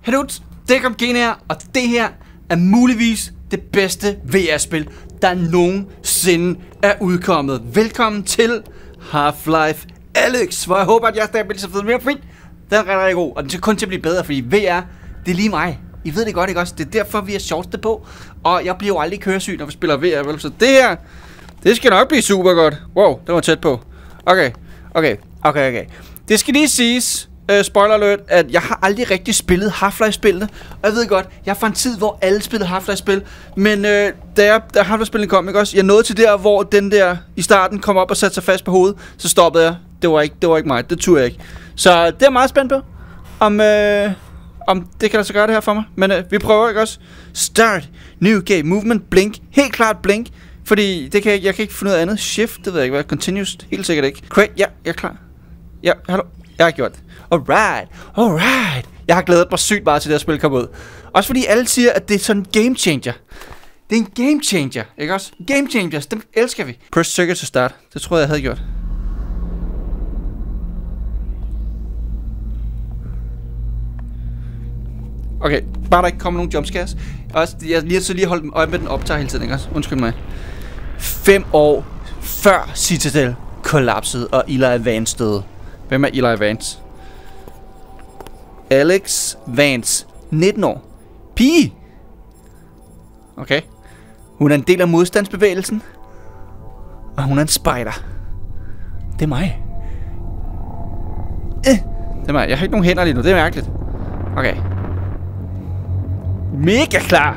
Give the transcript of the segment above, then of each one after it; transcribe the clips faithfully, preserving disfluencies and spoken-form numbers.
Hey dudes, det er Comgene her, og det her er muligvis det bedste V R-spil, der nogensinde er udkommet. Velkommen til Half-Life Alyx, hvor jeg håber, at jeg stadig bliver så fed mere fint. Den er rigtig, rigtig god, og den skal kun til at blive bedre, fordi V R, det er lige mig. I ved det godt, ikke også? Det er derfor, vi er sjoveste på, og jeg bliver jo aldrig køresyg, når vi spiller V R, vel? Så det her, det skal nok blive super godt. Wow, det var tæt på. Okay, okay, okay, okay. Det skal lige siges, uh, spoiler alert, at jeg har aldrig rigtig spillet Half-Life-spillene. Og jeg ved godt, jeg fandt en tid, hvor alle spillede Half-Life-spil. Men uh, da, jeg, da Half-Life-spillene kom, ikke også? Jeg nåede til der, hvor den der i starten kom op og satte sig fast på hovedet. Så stoppede jeg. Det var ikke, det var ikke mig. Det turde jeg ikke. Så det er meget spændt på, om, uh, om det kan lade sig gøre det her for mig. Men uh, vi prøver, ikke også? Start, new game, movement, blink. Helt klart blink. Fordi det kan jeg, jeg kan ikke finde noget andet. Shift, det ved jeg ikke hvad. Continuous, helt sikkert ikke. Create, ja, jeg er klar. Ja, hallo. Jeg har gjort det. Alright, alright. Jeg har glædet mig sygt meget til det her spil kommer ud. Også fordi alle siger, at det er sådan en game changer. Det er en game changer, ikke også? Game changers, dem elsker vi. Press circuit to start. Det troede jeg, jeg havde gjort. Okay, bare der ikke kommer nogen jumpscares. Også, jeg lige så lige holdt øje med den optager hele tiden, ikke også? Undskyld mig. Fem år før Citadel kollapsede og Eli Vance døde. Hvem er Eli Vance? Alex Vance. nitten år. Pige! Okay. Hun er en del af modstandsbevægelsen. Og hun er en spider. Det er mig. Eh. Det er mig. Jeg har ikke nogen hænder lige nu. Det er mærkeligt. Okay. Mega klar!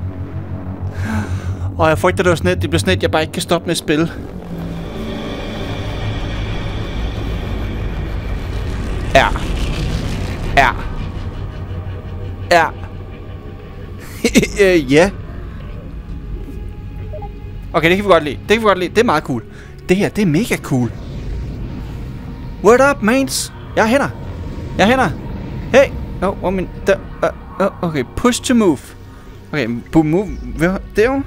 Og jeg frygter, det var sådan et, det bliver sådan et, jeg bare ikke kan stoppe med at spille. Ja. Ja. Ja. øh, ja. Okay, det kan vi godt lide. Det kan vi godt lide. Det er meget cool. Det her, det er mega cool. What up, mates? Jeg er hænder. Jeg er hænder. Hey. No, one minute. Der. Uh, uh, okay, push to move. Okay, move. Der.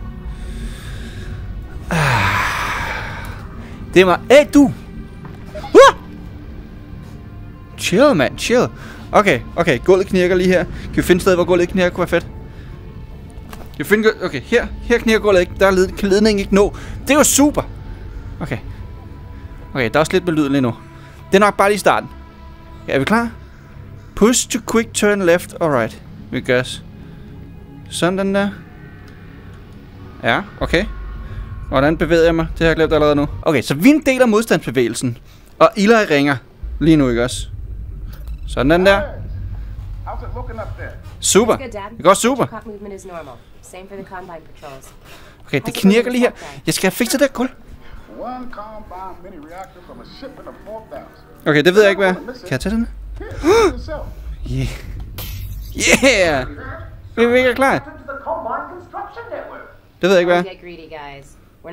Ah. Det er mig. Hey, du. Uh! Chill, man. Chill. Okay, okay. Gulvet knirker lige her. Kan vi finde et sted, hvor gulvet knirker? Kunne være fedt. Kan vi finde... Okay, her. Her knirker gulvet ikke. Der er led... kan ledningen ikke nå. Det er jo super. Okay. Okay, der er også lidt med lyden lige nu. Det er nok bare lige i starten. Okay, er vi klar? Push to quick turn left. Alright. Vi gør os. Sådan den der. Ja, okay. Hvordan bevæger jeg mig? Det har jeg glemt allerede nu. Okay, så vi er en del af modstandsbevægelsen. Og Eli ringer. Lige nu, ikke også? Sådan den der. Super. Det går super. Okay, det knirker lige her. Jeg skal have fikset det her kul. Okay, det ved jeg ikke, hvad. Kan jeg tage den? Yeah. Yeah! Vi er mega klar. Det ved jeg ikke, hvad. We're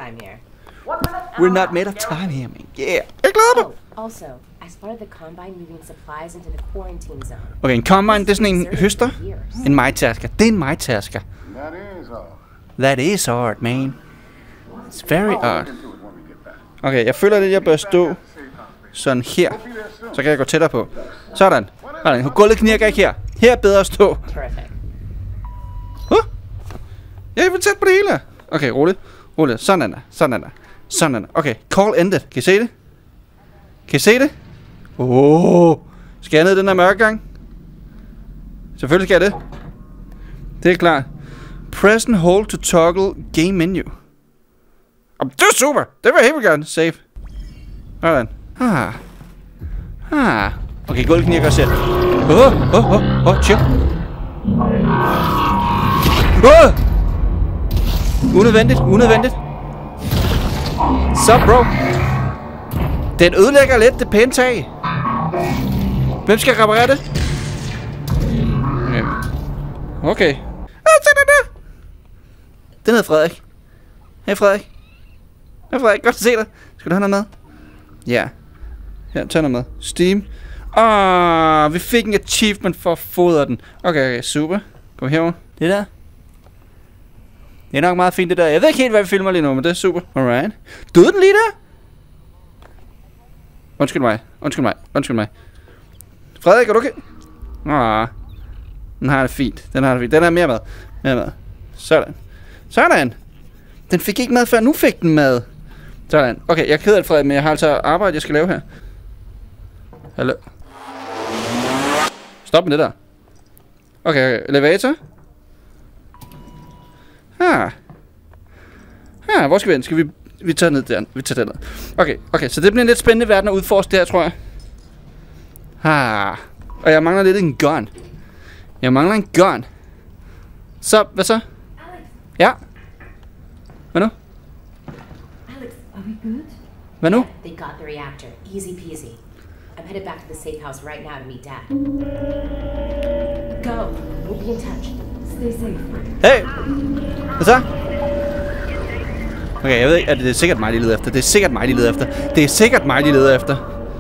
not made of time here, man. Yeah! Jeg glæder mig. Also, I spotted the Combine moving supplies into the quarantine zone. Okay, en Combine, det er sådan en høster. En majtasker. Det er en majtasker. That is hard, man. It's very hard. Okay, jeg føler lidt, jeg bør stå sådan her. Så kan jeg gå tættere på. Sådan. Sådan. Gulvet knirker ikke her. Her er bedre at stå. Huh? Jeg er for tæt på det hele. Okay, roligt. Roligt. Sådan der. Sådan der. Sådan der. Okay, call ended. Kan I se det? Kan I se det? Åh. Oh. Skal jeg ned i den her mørke gang? Selvfølgelig skal jeg det. Det er klart. Press and hold to toggle game menu. Oh, det er super. Det vil jeg helt gerne. Save. Sådan. Ah. Ah. Okay, gulvet knirker også her. Åh, åh, åh, åh, chill. Åh! Unødvendigt, unødvendigt. Så, bro. Den ødelægger lidt det pæne tag. Hvem skal reparere det? Okay. Ah, se den der. Den hedder Frederik. Hej, Frederik. Hej, Frederik. Godt at se dig. Skal du have noget med? Ja. Her, tag noget med. Steam. Ah, vi fik en achievement for at fodre den. Okay, okay, super. Kom herover. Det der. Det er nok meget fint det der. Jeg ved ikke helt, hvad vi filmer lige nu, men det er super. Alright. Døde den lige der? Undskyld mig. Undskyld mig. Undskyld mig. Frederik, er du okay? Ah. Den har det fint. Den har det fint. Den er mere mad. Mere mad. Sådan. Sådan. Den fik ikke mad før. Nu fik den mad. Sådan. Okay, jeg er ked af det, Frederik, men jeg har altså arbejde, jeg skal lave her. Hallo. Stop med det der. Okay, okay. Elevator. Ah. Ah, hvor skal vi hen? Skal vi... Vi tager ned der. Vi tager den ned. Okay, okay. Så det bliver en lidt spændende verden at udforske det her, tror jeg. Ah. Og jeg mangler lidt en gun. Jeg mangler en gun. Så, hvad så? Alex. Ja? Hvad nu? Alex, are we good? Hvad nu? They got the reactor. Easy peasy. I'm headed back to the safe house right now to meet Dad. Go. We'll be in touch. Stay safe. Hey! Hvad så? Okay, jeg ved ikke, at det er sikkert mig, de leder efter. Det er sikkert mig, de leder efter. Det er sikkert mig, de leder efter.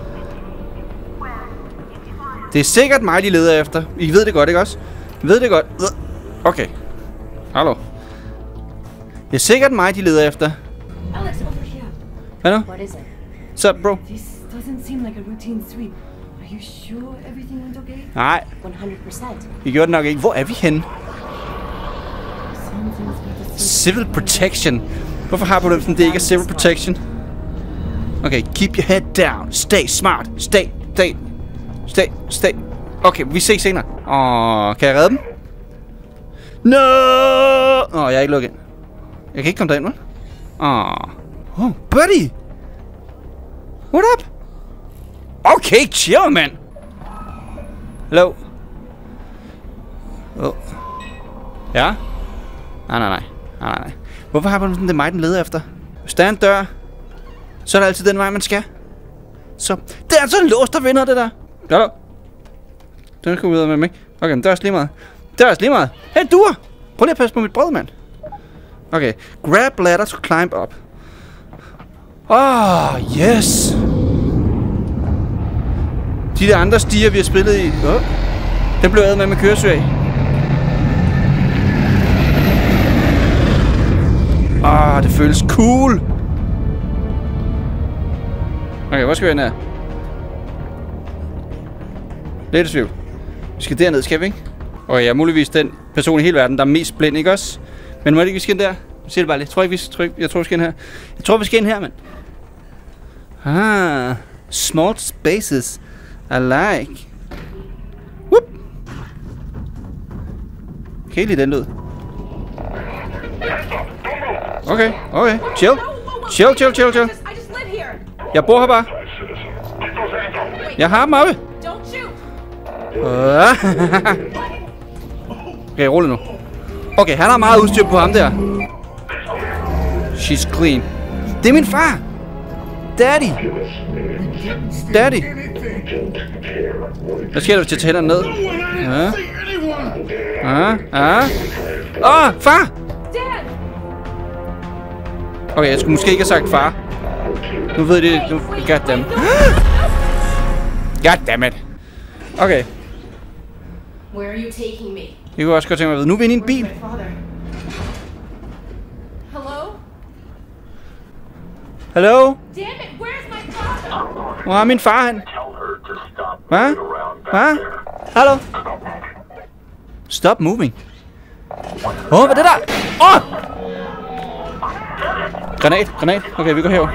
Det er sikkert mig, de leder efter. I ved det godt, ikke også? I ved det godt. Okay. Hallo. Det er sikkert mig, de leder efter. Alex, over here. Hvad nu? What is it? Så, bro. This doesn't seem like a routine sweep. Are you sure everything went okay? Nej, one hundred percent. vi gjorde det nok ikke. Hvor er vi henne? Something's got to Civil protection. Hvorfor har du det, sådan det ikke er civil protection? Okay, keep your head down. Stay smart. Stay, stay, stay, stay. Okay, vi ses senere. Åh, kan jeg redde dem? No! Åh, oh, jeg er ikke lukket ind. Jeg kan ikke komme derind, vel? Åh. Oh, buddy! What up? Okay, chill, man. Hello? Oh. Ja? Nej, nej, nej. Nej, nej. Hvorfor har man sådan, det er mig, den leder efter? Hvis der er en dør, så er der altid den vej, man skal. Så, det er altså en lås, der vinder det der. Hallo? Den skal ud med mig. Okay, men det er også lige meget. Det er også lige meget. Hey, duer! Prøv lige at passe på mit brød, mand. Okay, grab ladder to climb up. Ah, oh, yes! De der andre stiger, vi har spillet i. Oh. Den blev ædet med med køresyg af. Ah, det føles cool. Okay, hvor skal vi hen her? Lidt i tvivl. Vi skal derned, skal vi ikke? Og jeg er muligvis den person i hele verden, der er mest blind, ikke også? Men må det ikke, vi skal ind der? Jeg siger det bare lidt. Jeg tror ikke, vi skal, jeg tror, vi skal ind her. Jeg tror, vi skal ind her, mand. Ah, small spaces. I like. Whoop. Kan I lide den lyd? Okay, okay. Chill. Chill, chill, chill, chill. Jeg bor her bare. Jeg har dem oppe. Okay, rolig nu. Okay, han har meget udstyr på ham der. She's clean. Det er min far. Daddy. Daddy. Hvad sker der, hvis jeg tager hænderne ned? Ja. Ja, ja. Åh, oh, far! Okay, jeg skulle måske ikke have sagt far. Nu ved det. Nu, goddammit. Goddammit. Okay. Where are you taking me? Jeg kunne også godt tænke mig at vide. Nu er vi inde i en bil. Hello? Hallo? Damn it, where's my father? Hvor er min far hen? Hvad? Hvad? Hallo? Stop moving. Åh, oh, hvad er det der? Åh! Oh! Granat, granat. Okay, vi går herover.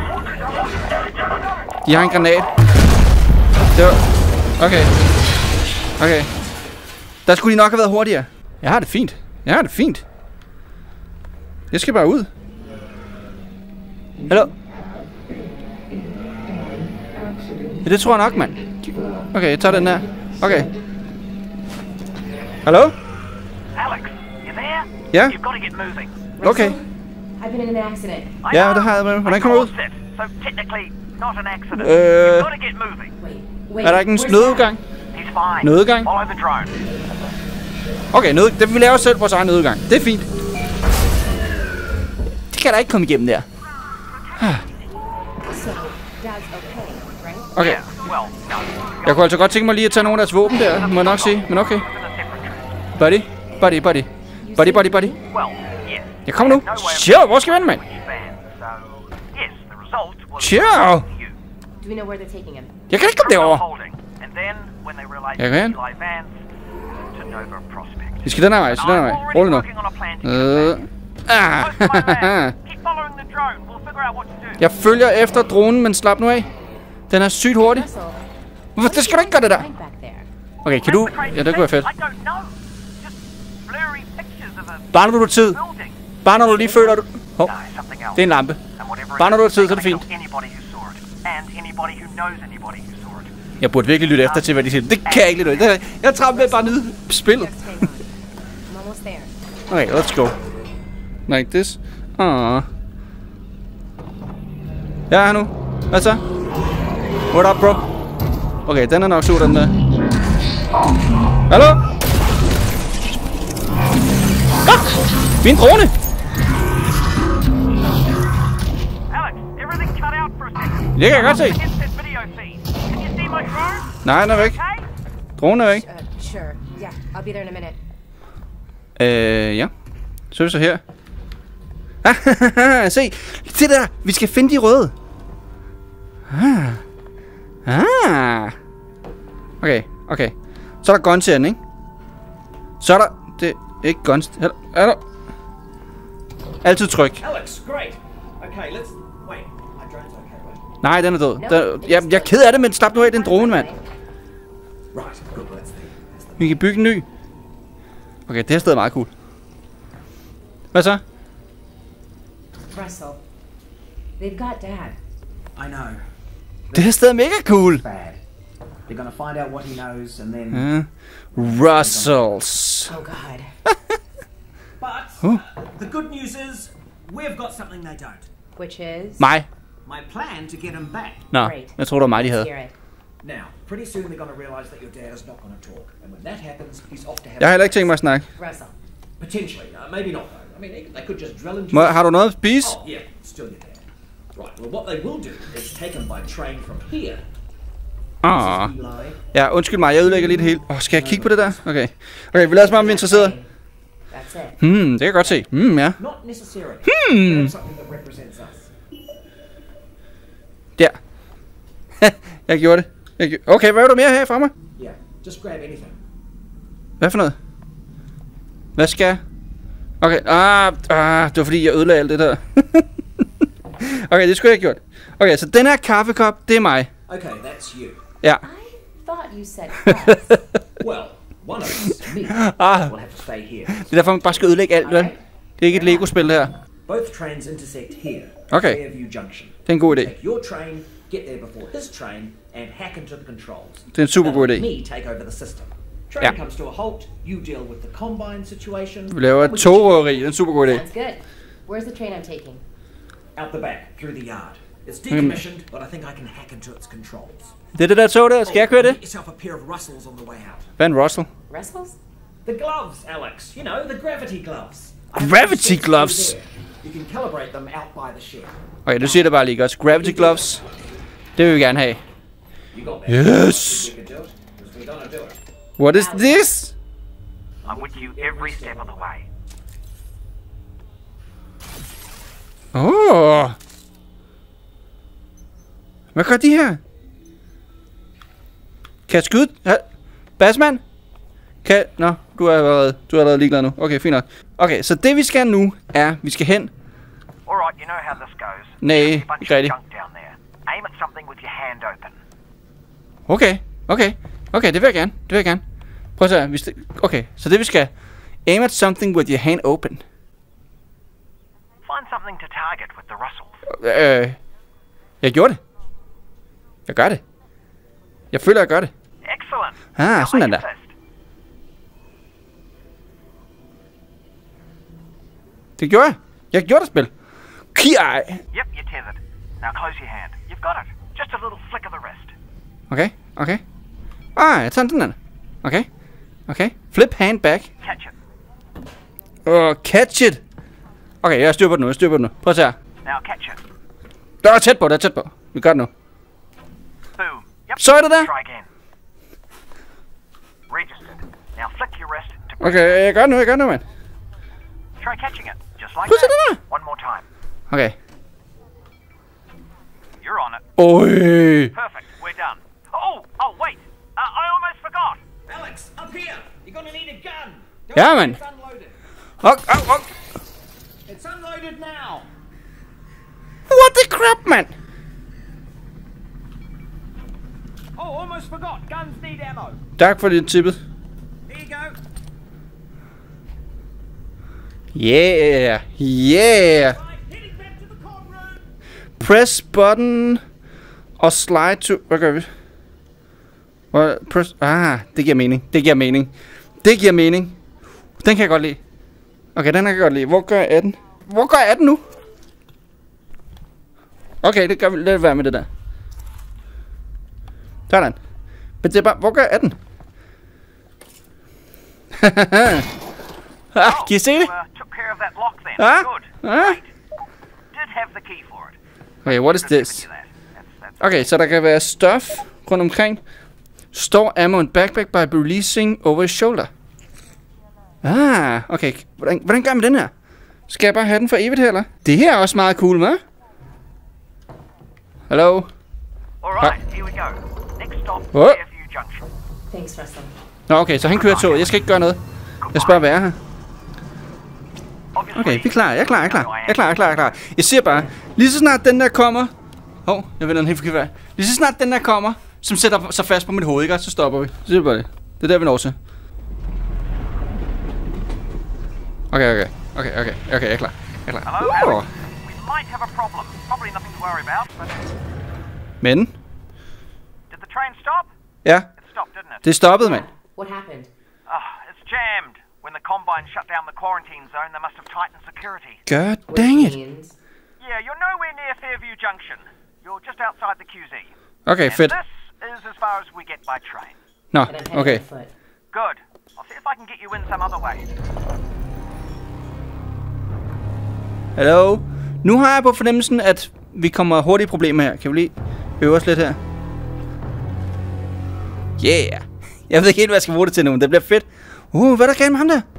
De har en granat. Det var... Okay. Okay. Der skulle de nok have været hurtigere. Jeg har det fint. Jeg har det fint. Jeg skal bare ud. Hallo? Ja, det tror jeg nok, mand. Okay, jeg tager den her. Okay. Hallo? Alex, you there? Ja? You've got to get moving. Okay. I've been in an accident. Ja, det har jeg med. Hvordan kommer jeg ud? So technically not an accident. Øh, You've got to get moving. Wait, wait. er der ikke en where's nødudgang? He's fine. Nødgang? Follow the drone. Okay, nød, det, vi laver selv vores egen nødgang. Det er fint. Det kan der ikke komme igennem der. So, Dad's okay, right? Okay. Yeah, well, no. Jeg kunne altså godt tænke mig lige at tage nogle af deres våben der, må jeg nok sige. Men okay. Buddy, buddy, buddy. Buddy, buddy, buddy. Well, yes. Jeg kommer nu. Chill, hvor skal vi hen, mand? So, yes, the result was Chill. you. Do we know where they're taking him? Jeg kan ikke komme Criminal derover. holding. And then, when they realized Jeg kan hen. Eli Vance, to Nova Prospect. Vi skal den her vej, vi skal den her vej. I'm Rolig already nu. working on a plan to get Øh. them Ah. back. Close to my man. Keep following the drone. We'll figure out what to do. Jeg følger efter dronen, men slap nu af. Den er sygt hurtig. Russell, Hvorfor? Det skal du ikke gøre det der. find back there. Okay, kan du... Ja, det kunne være fedt. I don't know. Just blurry pictures of a Bare når du har tid. building. Bare når du lige føler du... Hov, No, something else. det er en lampe. And whatever it Bare når du har is, tid, they're så er det gonna fint. kill anybody who saw it. And anybody who knows anybody who saw it. Jeg burde virkelig lytte efter til, hvad de siger. Det kan jeg ikke lytte. Det- Jeg er travlt med at bare nyde spillet. Just hang on. I'm almost there. Okay, let's go. Like this. Ah. Jeg er her nu. Hvad så? What up, bro? Okay, den er nok sur, den der. Hallo? Ah! Min drone! Alex, everything cut out for a second. Det kan jeg godt se. Headset video feed. Can you see my drone? Nej, den er væk. Okay? Dronen er væk. Uh, sure. Yeah, I'll be there in a minute. Øh, ja. Så er vi så her. Ah, se. Se der. Vi skal finde de røde. Ah. Ah. Okay, okay. Så er der guns herinde, ikke? Så er der... Det er ikke guns. Er der? Er der? Altid tryk. Alex, great. Okay, let's wait. My drone's okay, right? Nej, den er død. Den, jeg, jeg er ked af det, men slap nu af den drone, mand. Right, good. Let's see. That's the Vi kan bygge en ny. Okay, det her sted er meget cool. Hvad så? Russell, they've got Dad. I know. Det her sted er mega cool. Bad. They're gonna find out what he knows, and then. Uh, Russells. Oh God. But Huh? the good news is we've got something they don't. Which is? Mig. My plan to get him back. Nå, Great. jeg tror det var mig, de Let's havde. hear it. Now, pretty soon they're gonna realize that your dad is not gonna talk, and when that happens, he's off to have. Jeg har heller ikke tænkt mig at snakke. Russell. Potentially, uh, maybe not though. I mean, they, they could just drill into. Må, har du noget at spise? Oh yeah, still your dad. Right. Well, what they will do is take him by train from here. Ah. This is Eli. Ja, undskyld mig, jeg ødelægger lige det hele. Åh, oh, skal jeg kigge på det der? Okay. Okay, vi lader os bare, om vi er interesseret. That's it. Hmm, det kan jeg godt se. Hmm, ja. Not necessarily. Hmm. But something that represents us. Der. Jeg gjorde det. Jeg gjorde... Okay, hvad er du mere her fra mig? Yeah. Just grab anything. Hvad for noget? Hvad skal jeg? Okay, ah, ah, det var fordi, jeg ødelagde alt det der. Okay, det skulle jeg have gjort. Okay, så den her kaffekop, det er mig. Okay, that's you. Ja. I thought you said us. Well, one of us, me, Ah, will have to stay here. det er derfor, man bare skal ødelægge alt, vel? Det er ikke et Lego-spil, det her. Both trains intersect here. Okay. Fairview Junction. Det er en god idé. Take your train, get there before his train, and hack into the controls. Det er en super god Then idé. let me take over the system. Train Ja. comes to a halt. You deal with the combine situation. Vi laver et togrøveri, det er en super god idé. Sounds good. Where's the train I'm taking? Out the back, through the yard. It's decommissioned, but I think I can hack into its controls. Det er det der tog der, skal jeg køre Get det? yourself a pair of Russells on the way out. Hvad er en Russell? Russell's? The gloves, Alex. You know, the gravity gloves. I have Gravity some sensors gloves? there. You can calibrate them out by the shed. Okay, du siger det bare lige godt. Gravity gloves. Det vil vi gerne have. You got that? Yes! We can do it, 'cause we're gonna do it. What is this? I'm with you every step of the way. Åh. Hvad gør de her? Kan jeg skyde? Ja. Bassman? Kan... Nå, du er allerede, du er allerede ligeglad nu. Okay, fint nok. Okay, så det vi skal nu er, vi skal hen. Alright, you know how this goes. Nej, There's a bunch ikke rigtigt. of junk down there. Aim at something with your hand open. Okay, okay. Okay, det vil jeg gerne. Det vil jeg gerne. Prøv at se. Hvis det... Okay, så det vi skal... Aim at something with your hand open. Find something to target with the Russells. Øh... Jeg gjorde det. Jeg gør det. Jeg føler, jeg gør det. Excellent. Ah, Now sådan make er it der. fist. Det gjorde jeg. Jeg gjorde det, spil. Ki-ej. Yep, you're tethered. Now close your hand. You've got it. Just a little flick of the wrist. Okay, okay. Ah, jeg tager den der. Okay, okay. Flip hand back. Catch it. Oh, catch it. Okay, jeg styrer på den nu, jeg styrer på den nu. Prøv at se her. Now catch it. Der er tæt på, der er tæt på. Vi gør det nu. Boom. Yep. Så er det der. Try again. Registered. Now flick your wrist to Okay, jeg gør det nu, jeg gør det nu, mand. try catching it. Just like Prøv at se that. det der. One more time. Okay. You're on it. Oj. Perfect. We're done. Oh, oh wait. Uh, I almost forgot. Alex, up here! You gonna need a gun. Ja, man. It's unloaded. Ok, ok, ok. It's unloaded now. What the crap, man? Oh, almost forgot. Guns need ammo. Tak for det tippet. Here you go. Yeah, yeah. Right, heading back to the courtroom. Press button og slide to... Hvad gør vi? What? Press... Ah, det giver mening. Det giver mening. Det giver mening. Den kan jeg godt lide. Okay, den kan jeg godt lide. Hvor gør jeg den? Hvor gør jeg den nu? Okay, det gør vi. Lad det være med det der. Sådan. Men det er bare... Hvor gør jeg den? Ah, kan I se det? Uh, took care of that lock then. Ah? Good. Ah? Great. Did have the key for it. Okay, what is Just giving this? you that. That's, that's Okay, så der kan være stuff rundt omkring. Store ammo in backpack by releasing over his shoulder. Ah, okay. Hvordan, hvordan gør man den her? Skal jeg bare have den for evigt her, eller? Det her er også meget cool, hva'? Hello? all right. Here we go. Next stop, What? Fairview Junction. Thanks, Russell. Nå, okay, så han kører toget. Jeg skal ikke gøre noget. Jeg skal bare være her. Obviously, Okay, vi er klar. Jeg er klar, jeg er klar. Jeg er klar, jeg er klar, jeg er klar. Jeg siger bare, lige så snart den der kommer... Hov, oh, jeg vender den helt forkert vej. Lige så snart den der kommer, som sætter sig fast på mit hoved, ikke? Så stopper vi. Så siger vi bare det. Det er der, vi når til. Okay, okay. Okay, okay. Okay, jeg er klar. Jeg er klar. Hello, Uh. Alex. We might have a problem. Probably nothing to worry about, but Men... did the train stop? Ja, It stopped, didn't it? det stoppede, mand. What happened? Oh, it's jammed. When the Combine shut down the quarantine zone, they must have tightened security. God Which dang it. means Yeah, you're nowhere near Fairview Junction. You're just outside the Q Z. Okay, And fedt. this is as far as we get by train. Nå, and I'm heading okay. on foot. Good. I'll see if I can get you in some other way. Hallo? Nu har jeg på fornemmelsen, at vi kommer hurtigt i problemer her. Kan vi lige øve os lidt her? Yeah! Jeg ved ikke helt, hvad jeg skal bruge det til nu, men det bliver fedt. Uh, hvad er der galt med ham der?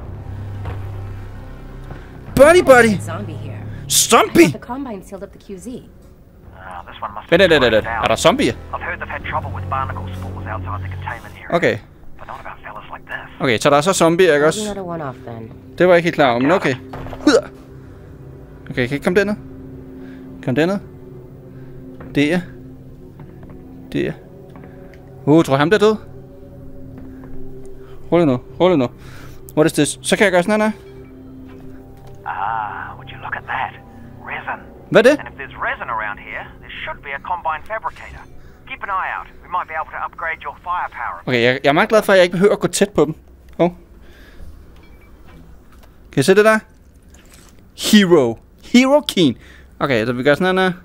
Buddy, buddy! Zombie here. Zombie! The Combine sealed up the Q Z. Ah, this one must Vent, have vent, vent, been vent. closed Er der down. zombier? I've heard they've had trouble with barnacle spores outside the containment area. Okay. But not about fellas like this. Okay, så der er så zombier, ikke Maybe også? another one off then. Det var jeg ikke helt klar over, men okay. Hudder. Okay, kan jeg komme derned? Kom derned. Der. Der. Uh, tror jeg ham der er død? Rolig nu, rolig nu. What is this? Så kan jeg gøre sådan her. Ah, would you look at that? Resin. Hvad er det? And if there's resin around here, there should be a Combine fabricator. Keep an eye out. We might be able to upgrade your firepower. Okay, jeg, jeg er meget glad for, at jeg ikke behøver at gå tæt på dem. Oh. Kan I se det der? Hero. Hero Keen. Okay, så vi gør sådan her.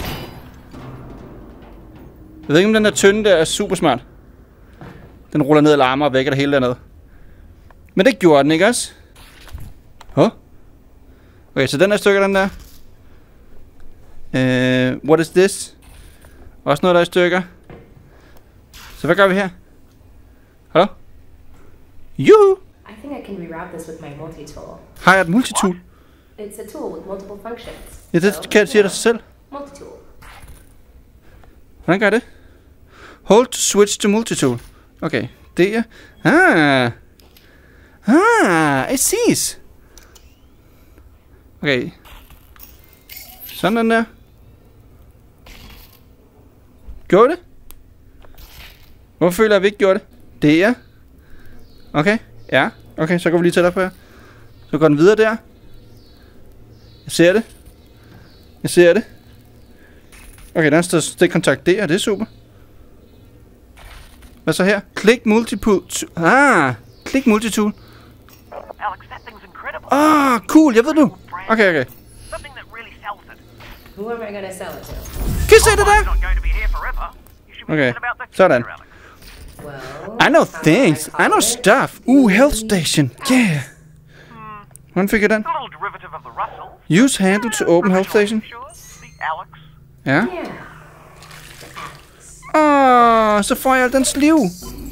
Jeg ved ikke, om den der tynde der er super smart. Den ruller ned og larmer og vækker det hele dernede. Men det gjorde den, ikke også? Huh? Okay, så den der stykker, den der. Uh, what is this? Også noget, der er i stykker. Så hvad gør vi her? Hallo? Juhu! I think I can reroute this with my multi-tool. Har jeg et multitool? It's a tool with multiple functions. Ja, det So, kan jeg sige yeah, dig selv. Multi-tool. Hvordan gør jeg det? Hold to switch to multitool. Okay, det er... Ah! Ah, I sees. Okay. Sådan den der. Gjorde det? Hvorfor føler jeg, at vi ikke gjorde det? Det er... Okay, ja. Okay, så går vi lige tættere på her. Så går den videre der. Jeg ser det. Jeg ser det. Okay, der er en stikkontakt der, det er super. Hvad så her? Klik multitool. Ah, klik multitool. Alex, that thing's incredible. Ah, cool, jeg ved nu. Okay, okay. Something that really sells it. Who am I gonna sell it to? Kan I se det Combine's der? not going to be here forever. You should be Okay, thinking about the sådan. future, Alex. Well, I know how things. do I know call it? stuff. Ooh, health station. Yeah. Hvordan fik jeg den? It's a little derivative of the Russell. Use handle to open health station. Sure. The Alex. Ja. Yeah. Åh, så får jeg al dens liv.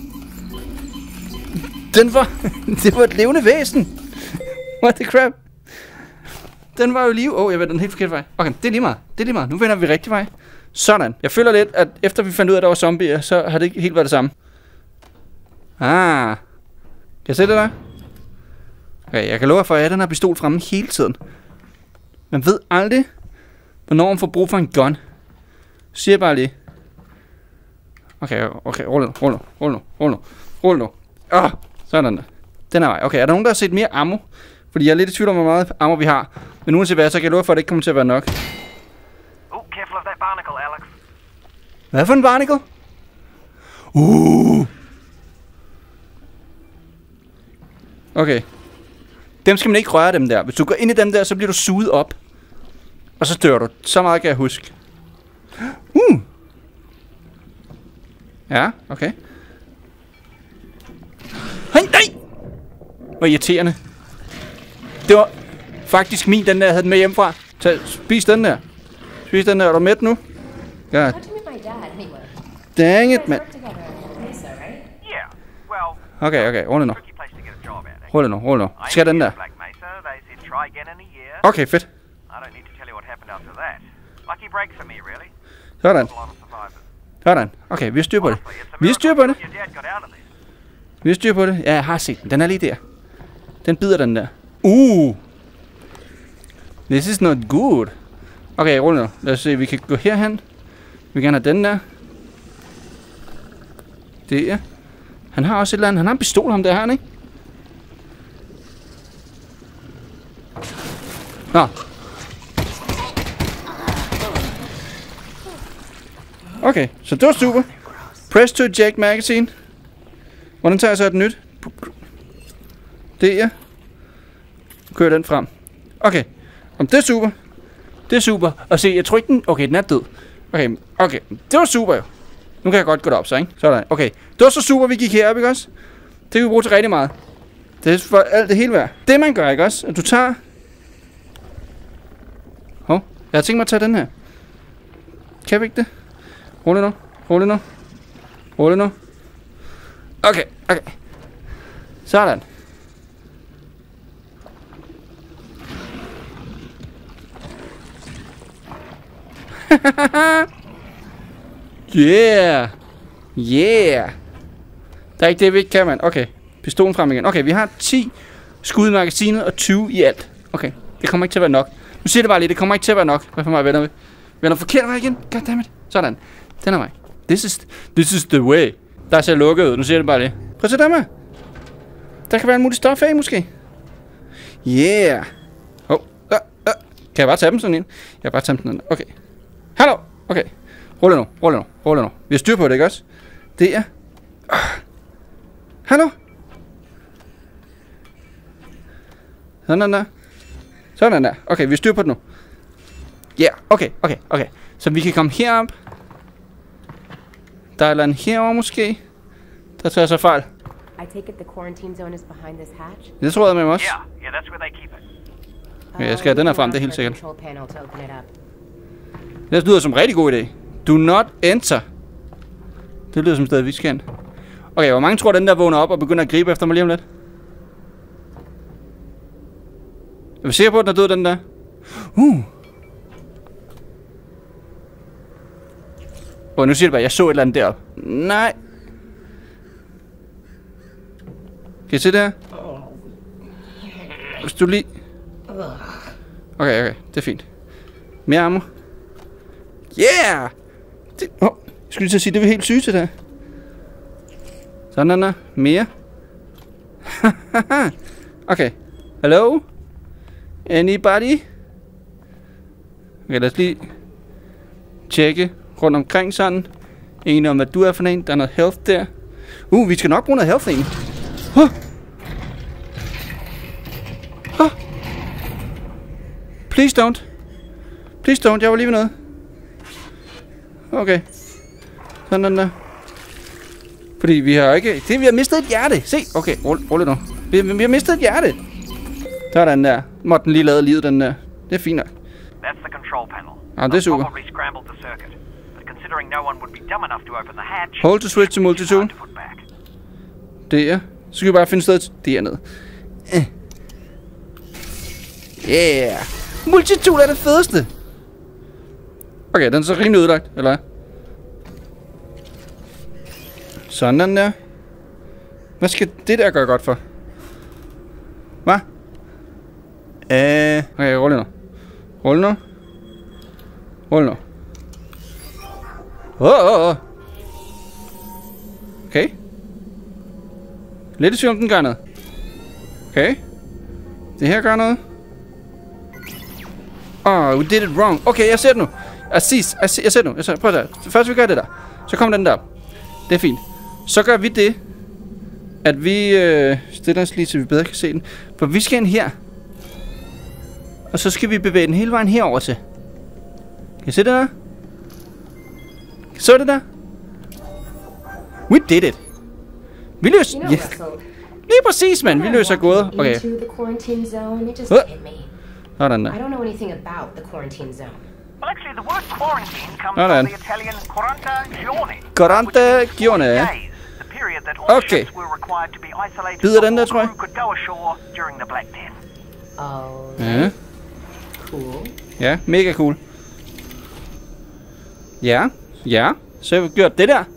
Den var... det var et levende væsen. What the crap? Den var jo liv. Åh, oh, jeg ved den helt forkerte vej. Okay, det er lige meget. Det er lige meget. Nu vender vi rigtig vej. Sådan. Jeg føler lidt, at efter vi fandt ud af, at der var zombier, så har det ikke helt været det samme. Ah. Kan jeg se det der? Okay, jeg kan love for, at jeg har den her pistol fremme hele tiden. Man ved aldrig, hvornår man får brug for en gun. Siger bare lige. Okay, okay, rulle nu, rulle nu, rulle nu, rulle nu, rulle nu. Ah, sådan der. Den er vej. Okay, er der nogen, der har set mere ammo? Fordi jeg er lidt i tvivl om, hvor meget ammo vi har. Men uanset hvad, så kan jeg love for, at det ikke kommer til at være nok. Oh, careful of that barnacle, Alex. Hvad for en barnacle? Uh. Okay. Dem skal man ikke røre, dem der. Hvis du går ind i dem der, så bliver du suget op. Og så dør du. Så meget kan jeg huske. Uh. Ja, okay. Hey, nej! Hvor irriterende. Det var faktisk min, den der, jeg havde den med hjemmefra. Tag, spis den der. Spis den der. Er du mæt nu? Ja. How'd you meet my dad, anyway? Dang You it, guys man. work together at Mesa, right? Yeah, well, Okay, okay. Rolig nu. tricky place to get a job at. Rolig nu, rolig nu. I Skal den der? interviewed Black Mesa. They said try again in a year. Okay, fedt. I don't need to tell you what happened after that. Lucky break for me, really. Sådan. A lot of survivors. Sådan. Okay, vi har styr på det. Honestly, it's a Vi har styr på det. miracle your dad got out of this. Vi har styr på det. Ja, jeg har set den. Den er lige der. Den bider den der. Uh. This is not good. Okay, rolig nu. Lad os se, vi kan gå herhen. Vi kan gerne have den der. Det er. Han har også et eller andet. Han har en pistol, ham der her, ikke? Nå. Okay, så det var super. Press to eject magazine. Hvordan tager jeg så et nyt? Det er. Kører den frem. Okay. Om det er super. Det er super. Og se, jeg tror ikke den... Okay, den er død. Okay, okay. Det var super jo. Nu kan jeg godt gå derop så, ikke? Sådan. Okay. Det var så super, vi gik herop, ikke også? Det kan vi bruge til rigtig meget. Det er for alt det hele værd. Det man gør, ikke også? At du tager... Hov. Oh, jeg har tænkt mig at tage den her. Kan vi ikke det? Rolig nu. Rolig nu. Rolig nu. Okay, okay. Sådan. Yeah. Yeah. Der er ikke det, vi ikke kan, mand. Okay. Pistolen frem igen. Okay, vi har ti skud i magasinet og tyve i alt. Okay. Det kommer ikke til at være nok. Nu siger det bare lige, det kommer ikke til at være nok. Hvad for mig vender vi? Vender forkert vej igen. Goddammit. Sådan. Den er vej. This is, this is the way. Der ser lukket ud. Nu siger det bare lige. Prøv at se der med. Der kan være en mulig stof af, måske. Yeah. Oh. Uh, uh. Kan jeg bare tage dem sådan ind? Jeg kan bare tage dem sådan ind. Okay. Hallo. Okay. Rulle nu. Rulle nu. Rulle nu. Vi har styr på det, ikke også? Det er... Uh. Hallo. Sådan der. Sådan der. Okay, vi har styr på det nu. Ja, yeah. okay, okay, okay. Så vi kan komme herop. Der er et eller andet herovre måske. Der tager sig fejl. I take it the quarantine zone is behind this hatch? Det tror jeg med mig også. Yeah, yeah, that's where they keep it. Okay, jeg skal have den her frem, det er helt sikkert. Control panel to open it up. Det lyder som en rigtig god idé. Do not enter. Det lyder som et sted, vi skal. Okay, hvor mange tror den der vågner op og begynder at gribe efter mig lige om lidt? Er vi sikre på, at den er død, den der? Uh. Åh, nu siger det bare, jeg så et eller andet deroppe. Nej. Kan I se det her? Hvis du lige... Okay, okay, det er fint. Mere ammo. Yeah! Det... Oh, jeg skulle lige til at sige, det er helt sygt til det her. Sådan der. Mere. Okay. Hello? Anybody? Okay, lad os lige tjekke rundt omkring sådan. Ingen om, hvad du er for en. Der er noget health der. Uh, vi skal nok bruge noget health egentlig. Huh. Huh. Please don't. Please don't, jeg var lige ved noget. Okay. Sådan der. Fordi vi har ikke... Det, vi har mistet et hjerte. Se, okay, rulle rull nu. Vi, vi har mistet et hjerte. Der er den der. Måtte den lige lade livet, den der. Det er fint nok. That's the control panel. Ah, det er super. Probably scrambled the circuit. But considering no one would be dumb enough to open the hatch, Hold to switch to multitool. to put back. Det er. Så skal vi bare finde stedet dernede. Eh. Yeah. Multitool er det fedeste. Okay, den er så rimelig ødelagt, eller? Sådan der. Hvad skal det der gøre godt for? Hvad? Øh... Okay, rulle nu. Rulle nu. Rulle nu. Åh, åh, åh. Okay. Lidt i tvivl om den gør noget. Okay. Det her gør noget. Oh, we did it wrong. Okay, jeg ser det nu. Aziz, jeg ser, jeg ser det nu. Jeg ser, prøv at se. Først vi gør det der. Så kommer den der. Det er fint. Så gør vi det, at vi øh, stiller os lige, så vi bedre kan se den. For vi skal ind her. Og så skal vi bevæge den hele vejen herover til. Kan I se det der? Så det der? We did it. Vi løser... You know, Yes. Russell, Lige præcis, mand. Vi løser gåder. Okay. into the quarantine zone, it just Uh. hit me. Sådan der. I don't know anything about the quarantine zone. Well, actually, the word quarantine comes Hold on. from the Italian quaranta giorni. Quaranta giorni. Days, the period that all Okay. ships were required to be isolated Bider den der, before tror jeg? crew could go ashore during the Black Death. Oh, Ja. cool. Ja, mega cool. Ja, ja. Så har vi gjort det der.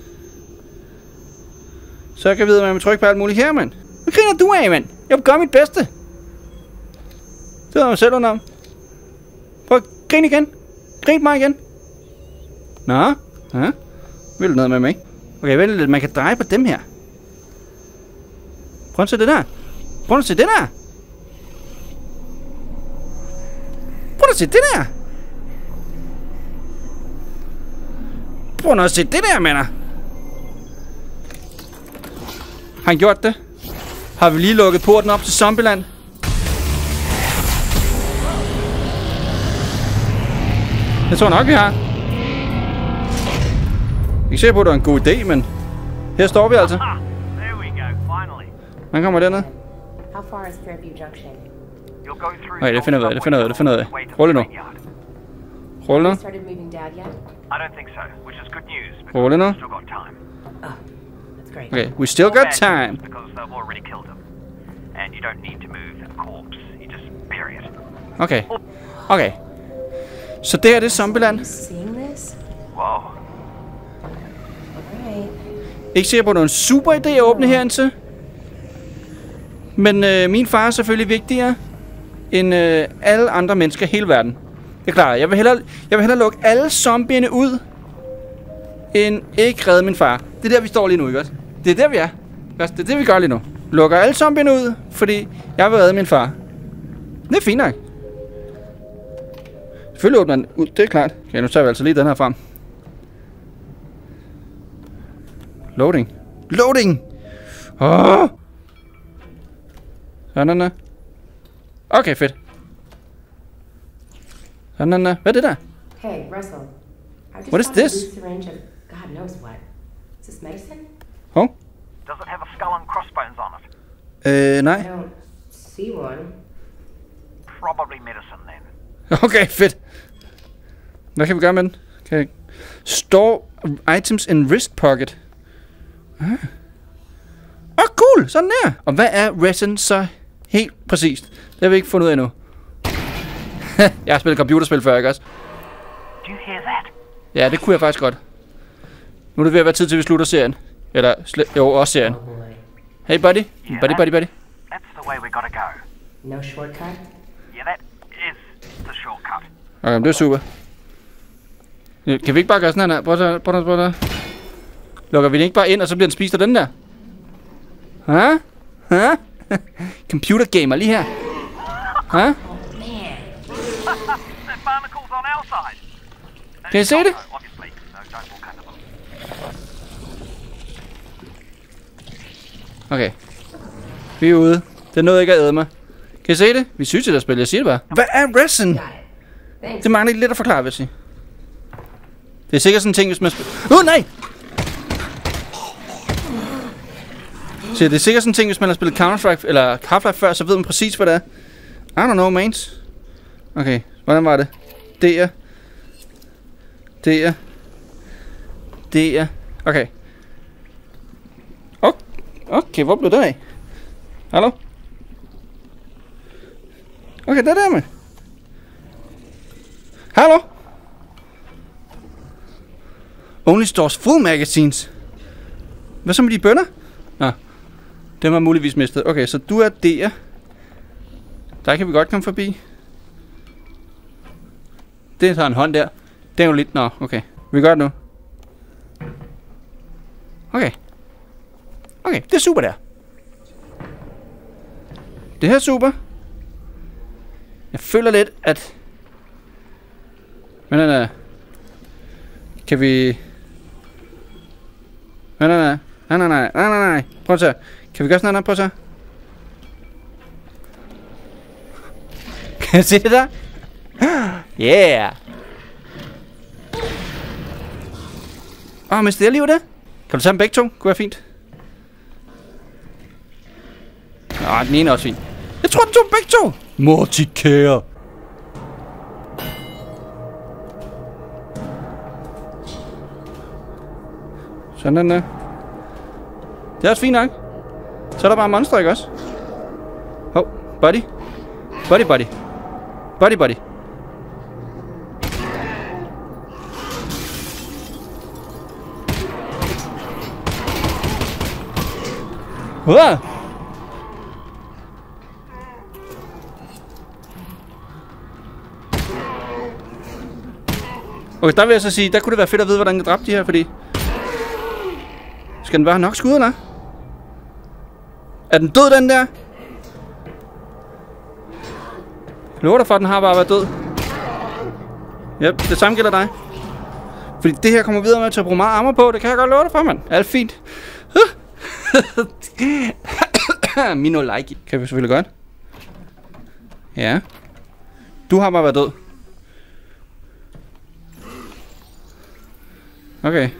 Så kan jeg vide, at man må trykke på alt muligt her, mand. Hvad griner du af, mand? Jeg vil gøre mit bedste. Det er mig selv under. Prøv at grine igen. Grin mig igen. Nå. Ja. Vil du noget med mig? Okay, vent lidt. Man kan dreje på dem her. Prøv at se det der. Prøv at se det der. Prøv at se det der. Prøv at se det der, mander. Har han gjort det? Har vi lige lukket porten op til Zombieland? Jeg tror nok, vi har. Jeg er sikker på, at det var en god idé, men... Her står vi altså. Ah, there we go, finally. Man kommer derned. How far is Fairview Junction? You'll go through Okay, det finder vi ud af, det finder vi ud af, det finder vi ud af. the way to the Rulle nu. train yard. Rulle nu. You started moving Dad yet? I don't think so, which is good news because Rulle nu. we've still got time. Oh, that's great. Okay, we still got Bad news, time. because they've already killed him. And you don't need to move a corpse, you just bury it. Okay. Okay. Så det her, det er Zombieland. Are you seeing this? Whoa. Alright. Ikke sikker på, at det er en super idé at åbne herind til. Men øh, min far er selvfølgelig vigtigere end øh, alle andre mennesker i hele verden. Det er klart. Jeg vil hellere, jeg vil hellere lukke alle zombierne ud, end ikke redde min far. Det er der, vi står lige nu, ikke også? Det er der, vi er. Det er det, vi gør lige nu. Lukker alle zombierne ud, fordi jeg vil redde min far. Det er fint nok. Selvfølgelig åbner den ud, det er klart. Okay, nu tager vi altså lige den her frem. Loading. Loading! Åh! Sådan der. Okay, fedt. Sådan der. Hvad er det der? Hey, Russell. I just What is found a this? loose syringe of God knows what. Is this medicine? Hov. Does it have a skull and crossbones on it? Øh, I nej. don't see one. Probably medicine then. Okay, fedt. Hvad kan vi gøre med den? Kan jeg... Store items in wrist pocket. Ah. Åh, oh, cool! Sådan der. Og hvad er resin så helt præcist? Det har vi ikke fundet ud af endnu. Jeg har spillet computerspil før, ikke også? Do you hear that? Ja, det kunne jeg faktisk godt. Nu er det ved at være tid til, at vi slutter serien. Eller, sl- jo, også serien. Oh boy. Hey, buddy. Buddy, buddy, buddy. That's the way we gotta go. No shortcut? Yeah, that is the shortcut. Okay, det er super. Kan vi ikke bare gøre sådan her? Prøv at prøv at prøv at lukker vi den ikke bare ind, og så bliver den spist af den der? Hæ? Hæ? Computer gamer lige her. Hæ? That barnacle's on our side. Kan I se det? No, obviously. No, don't walk under them. Okay. Vi er ude. Den nåede ikke at æde mig. Kan I se det? Vi synes, det er spil. Jeg siger det bare. Hvad er resin? Got it. Thanks. Det mangler lidt at forklare, vil jeg sige. Det er sikkert sådan en ting, hvis man spiller... Åh, uh, nej! Så det er sikkert sådan en ting, hvis man har spillet Counter-Strike eller Half-Life før, så ved man præcis, hvad det er. I don't know, mains. Okay, hvordan var det? Der. Der. Der. Okay. Okay, okay, hvor blev det af? Hallo? Okay, der der med. Hallo? Only stores full magazines. Hvad så med de bønner? Nå, dem har muligvis mistet. Okay, så du er der. Der kan vi godt komme forbi. Det tager en hånd der. Det er jo lidt... Nå, okay. Vi gør det nu. Okay. Okay, det er super der. Det her er super. Jeg føler lidt, at... Men nej, nej. Kan vi... Nej, nej, nej. Nej, nej, nej. Nej, nej, nej. Prøv at se. Kan vi gøre sådan noget? Prøv at se. Kan du se det der? Yeah! Åh, oh, mister jeg livet det? Kan du tage dem begge to? Kunne være fint. Nå, den ene er også fint. Jeg tror, den tog begge to! Mortikære! Sådan den der. Det er også fint nok. Så er der bare monster, ikke også? Hov, buddy. Buddy, buddy. Buddy, buddy. Wow. Okay, der vil jeg så sige, der kunne det være fedt at vide, hvordan jeg dræbte de her, fordi... Skal den bare have nok skud, eller? Er den død, den der? Jeg lover dig for, at den har bare været død. Yep, det samme gælder dig. Fordi det her kommer videre med til at bruge meget armor på. Det kan jeg godt love dig for, mand. Alt fint. Mino like it. Kan vi selvfølgelig godt. Ja. Du har bare været død. Okay.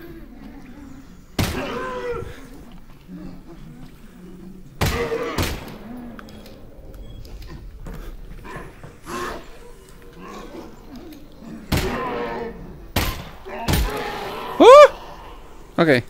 Uh! Okay.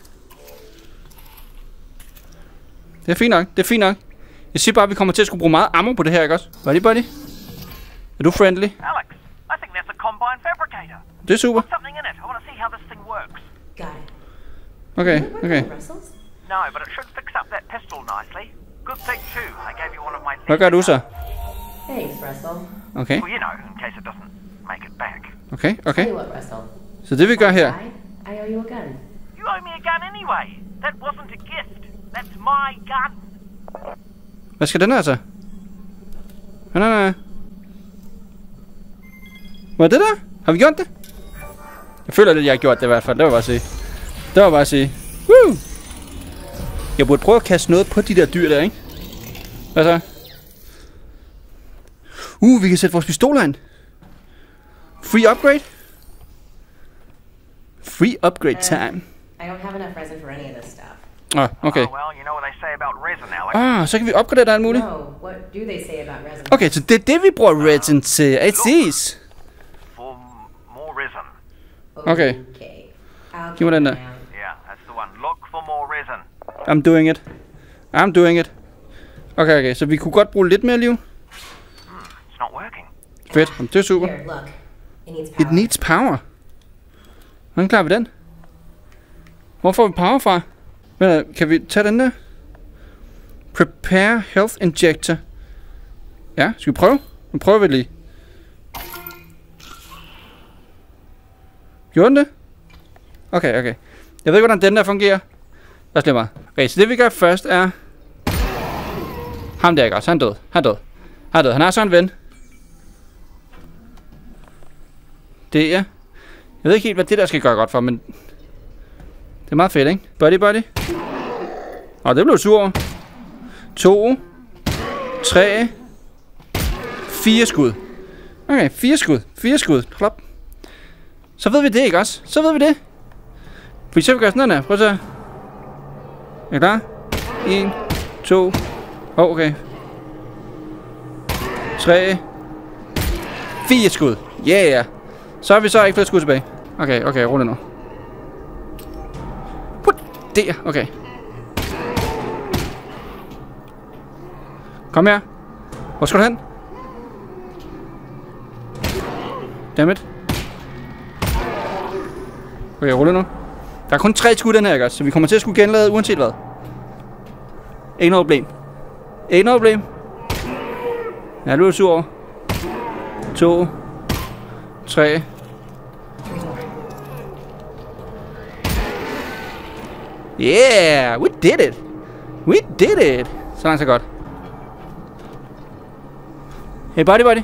Det er fint nok, det er fint nok. Jeg siger bare, at vi kommer til at skulle bruge meget ammo på det her, ikke også? Buddy, buddy? Er du friendly? Alex, I think that's a combine fabricator. Det er super. Put something in it. I want to see how this thing works. Got it. Okay, okay. Brussels? No, but it should fix up that pistol nicely. Good thing too. I gave you one of my. Hvad gør du så? Thanks, Russell. Okay, Well, you know, in case it doesn't make it back. okay, okay. Tell you what, Russell. Så det vi gør her. I, I owe you a gun. You owe me a gun anyway. That wasn't a gift. That's my gun. Hvad skal den her så? Nej, nej, nej. Hvad er det der? Har vi gjort det? Jeg føler lidt, jeg har gjort det i hvert fald. Det var bare at sige. Det var bare at sige. Woo! Jeg burde prøve at kaste noget på de der dyr der, ikke? Hvad så? Uh, vi kan sætte vores pistoler ind. Free upgrade? Free upgrade time. I don't have enough resin for any of this stuff. Ah, okay. Oh, well, you know what they say about resin, Alex. Ah, så kan vi opgradere alt muligt. No, what do they say about resin? Okay, så det er det, vi bruger resin til. I see. For m- more resin. Okay. Okay. I'll Giv mig den der. keep an eye out. Yeah, that's the one. Look for more resin. I'm doing it. I'm doing it. Okay, okay, så vi kunne godt bruge lidt mere liv. It's not working. Fedt, det er super. Here, look. It needs power. It needs power. Hvordan klarer vi den? Hvor får vi power fra? Men, kan vi tage den der? Prepare health injector. Ja, skal vi prøve? Nu prøver vi lige. Gjorde den det? Okay, okay. Jeg ved ikke, hvordan den der fungerer. Lad os lade mig. Okay, så det vi gør først er... Ham der ikke også. Han er død. Han er død. Han er død. Han er så en ven. Det er... Jeg ved ikke helt, hvad det der skal gøre godt for, men... Det er meget fedt, ikke? Buddy, buddy. Åh, det blev sur over. To. Tre. Fire skud. Okay, fire skud. Fire skud. Klop. Så ved vi det, ikke også? Så ved vi det. For eksempel gør sådan her. Prøv at se. Er I klar? En. To. Åh, oh, okay. Tre. Fire skud. Yeah. Så har vi så ikke flere skud tilbage. Okay, okay, rulle nu. Der, okay. Kom her. Hvor skal du hen? Dammit. Okay, rulle nu. Der er kun tre skud den her, ikke? Så vi kommer til at skulle genlade uanset hvad. Ikke noget problem. Ikke noget problem. Ja, du er sur. To. Tre. Yeah, we did it. We did it. Så langt så godt. Hey buddy buddy.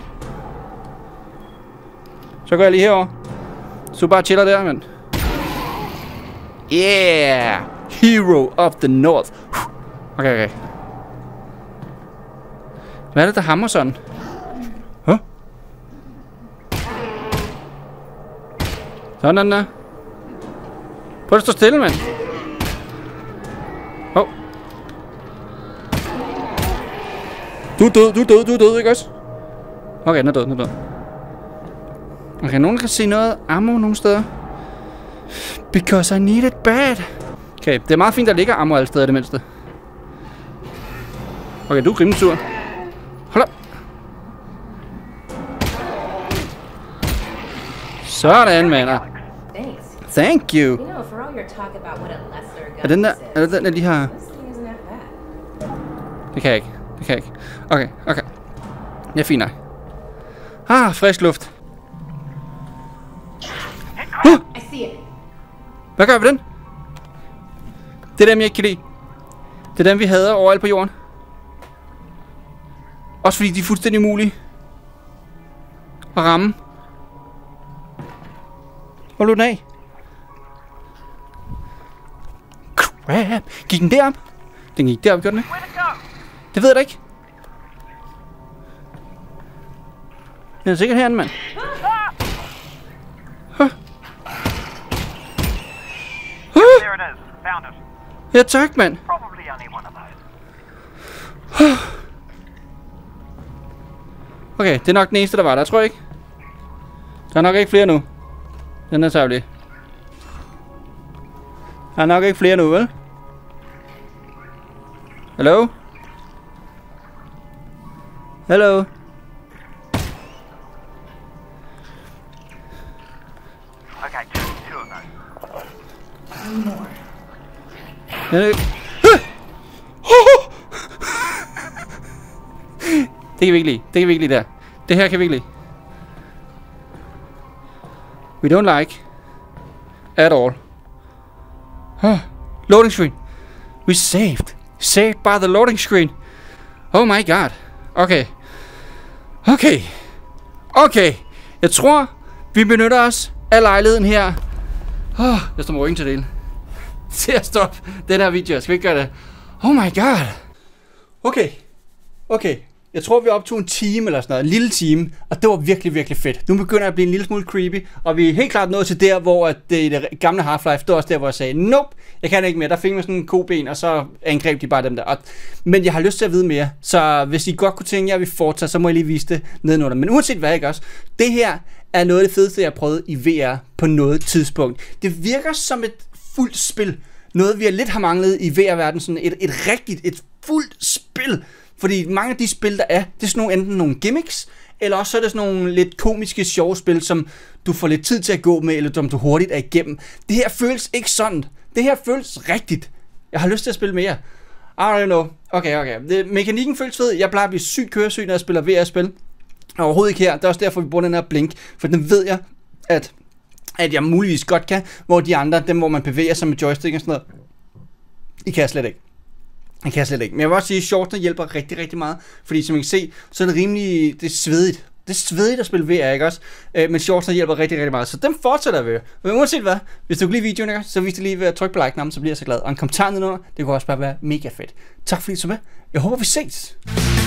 Så går jeg lige herover. Så bare chiller der, mand. Yeah. Hero of the North. Okay, okay. Hvad er det, der hammer sådan? Huh? Sådan der. Prøv at stå stille, mand. Hov. Du er død, du er død, du er død, ikke også? Okay, den er død, den er død. Okay, nogen kan se noget ammo nogle steder. Because I need it bad. Okay, det er meget fint, der ligger ammo alle steder, det mindste. Okay, du er rimelig sur. Hold op. Sådan, mander. Thanks. Thank you. You know, for all your talk about what a lesser gun Er den der, is, er det den, der lige har... this thing isn't that bad. Det kan jeg ikke. Det kan jeg ikke. Okay, okay. Det er fint nok. Ah, frisk luft. Huh! I see it. Hvad gør jeg ved den? Det er dem, jeg ikke kan lide. Det er dem, vi hader overalt på jorden. Også fordi de er fuldstændig umulige at ramme. Hvor blev den af? Crap! Gik den derop? Den gik derop, gjorde den ikke? Det ved jeg da ikke. Den er sikkert herinde, mand. Huh. Huh. There it is. Found it. Ja, tak, mand. Probably only one of those. Okay, det er nok den eneste, der var der, tror jeg ikke. Der er nok ikke flere nu. Den er særlig. Der er nok ikke flere nu, vel? Hallo? Hallo? Okay, two, two of those. Øh. Det kan vi ikke lide. Det kan vi ikke lide der. Det her kan vi ikke lide. We don't like at all. Huh. Loading screen. We saved. Saved by the loading screen. Oh my god. Okay. Okay. Okay. Jeg tror, vi benytter os af lejligheden her. Oh, jeg står med ryggen til det. Til at stoppe den her video. Skal vi ikke gøre det? Oh my god. Okay. Okay. Jeg tror, vi optog en time eller sådan noget. En lille time. Og det var virkelig, virkelig fedt. Nu begynder jeg at blive en lille smule creepy. Og vi er helt klart nået til der, hvor at det, det gamle Half-Life, det var også der, hvor jeg sagde, nope, jeg kan ikke mere. Der fik man sådan en koben, og så angreb de bare dem der. Og, men jeg har lyst til at vide mere. Så hvis I godt kunne tænke jer, at vi fortsætter, så må jeg lige vise det nedenunder. Men uanset hvad, ikke også? Det her er noget af det fedeste, jeg har prøvet i V R på noget tidspunkt. Det virker som et fuldt spil. Noget, vi har lidt har manglet i V R-verdenen. Sådan et, et rigtigt, et fuldt spil. Fordi mange af de spil, der er, det er sådan nogle, enten nogle gimmicks, eller også så er det sådan nogle lidt komiske, sjove spil, som du får lidt tid til at gå med, eller som du hurtigt er igennem. Det her føles ikke sådan. Det her føles rigtigt. Jeg har lyst til at spille mere. I don't know. Okay, okay. Det, mekanikken føles fed. Jeg plejer at blive sygt køresyg, når jeg spiller V R-spil. Overhovedet ikke her. Det er også derfor, vi bruger den her blink. For den ved jeg, at, at jeg muligvis godt kan, hvor de andre, dem hvor man bevæger sig med joystick og sådan noget, I kan jeg slet ikke. Jeg kan slet ikke. Men jeg vil også sige, at shortene hjælper rigtig, rigtig meget. Fordi som I kan se, så er det rimelig, det er svedigt. Det er svedigt at spille V R, ikke også? Øh, men shortene hjælper rigtig, rigtig meget. Så dem fortsætter jeg ved. Men uanset hvad, hvis du kan lide videoen, ikke? Så vis det lige ved at trykke på like-knappen, så bliver jeg så glad. Og en kommentar nedenunder, det kunne også bare være mega fedt. Tak fordi I så med. Jeg håber, vi ses.